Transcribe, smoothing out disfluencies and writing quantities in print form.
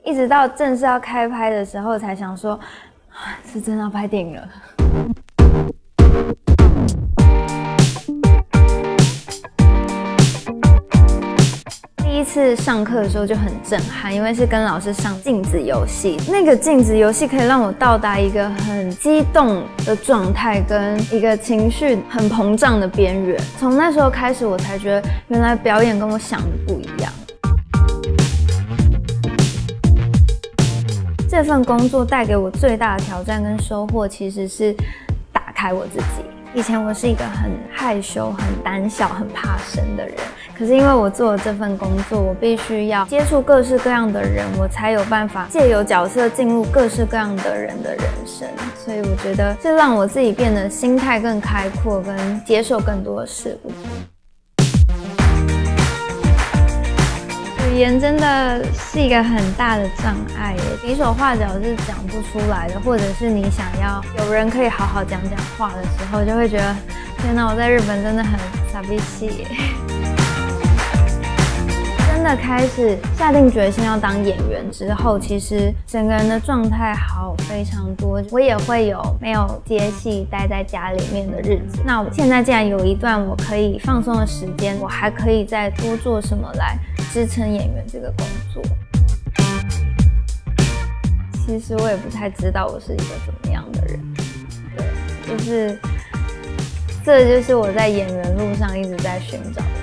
一直到正式要开拍的时候才想说，是真的要拍电影了。第一次上课的时候就很震撼，因为是跟老师上镜子游戏。那个镜子游戏可以让我到达一个很激动的状态，跟一个情绪很膨胀的边缘。从那时候开始，我才觉得原来表演跟我想的不一样。这份工作带给我最大的挑战跟收获，其实是打开我自己。以前我是一个很害羞、很胆小、很怕生的人，可是因为我做了这份工作，我必须要接触各式各样的人，我才有办法借由角色进入各式各样的人的人生。所以我觉得是让我自己变得心态更开阔，跟接受更多的事物。语言真的是一个很大的障碍耶，比手画脚是讲不出来的，或者是你想要有人可以好好讲话的时候，就会觉得天哪，我在日本真的很傻逼气耶。真的开始下定决心要当演员之后，其实整个人的状态好非常多。我也会有没有接戏待在家里面的日子。那我现在既然有一段我可以放松的时间，我还可以再多做什么来支撑演员这个工作？其实我也不太知道我是一个怎么样的人。对，这就是我在演员路上一直在寻找的。